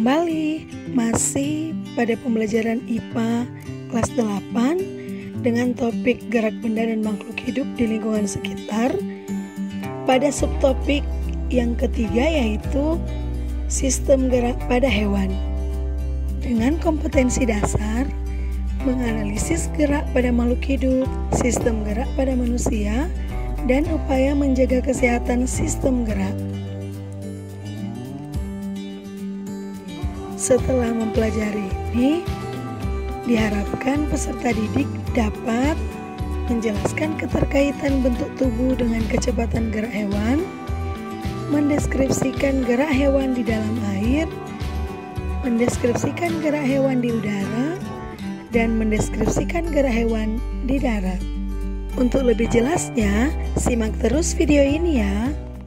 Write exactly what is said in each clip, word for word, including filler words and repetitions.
kembali masih pada pembelajaran I P A kelas delapan dengan topik gerak benda dan makhluk hidup di lingkungan sekitar. Pada subtopik yang ketiga yaitu sistem gerak pada hewan. Dengan kompetensi dasar menganalisis gerak pada makhluk hidup, sistem gerak pada manusia, dan upaya menjaga kesehatan sistem gerak. Setelah mempelajari ini, diharapkan peserta didik dapat menjelaskan keterkaitan bentuk tubuh dengan kecepatan gerak hewan, mendeskripsikan gerak hewan di dalam air, mendeskripsikan gerak hewan di udara, dan mendeskripsikan gerak hewan di darat. Untuk lebih jelasnya, simak terus video ini ya.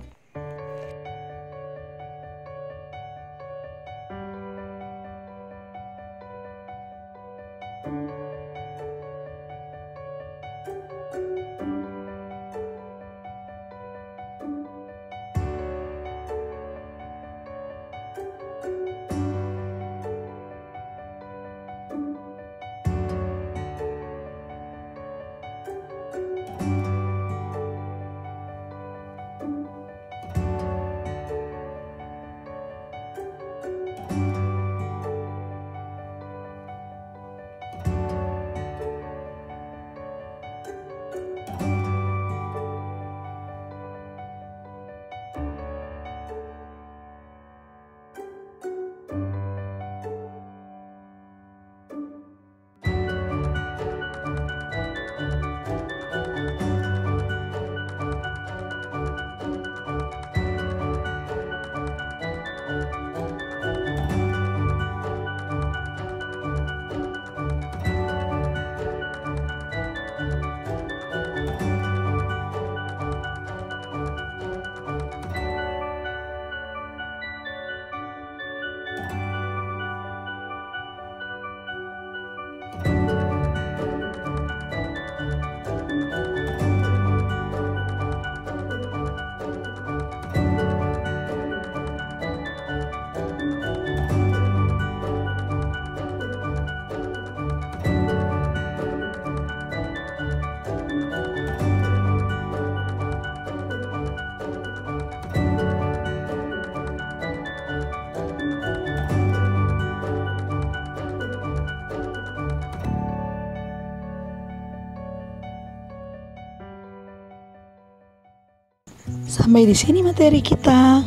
Sampai di sini materi kita.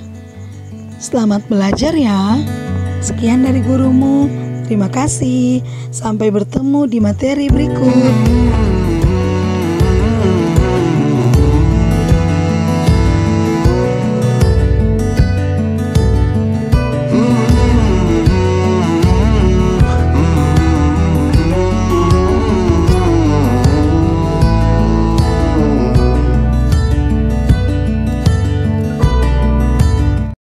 Selamat belajar ya. Sekian dari gurumu. Terima kasih. Sampai bertemu di materi berikut.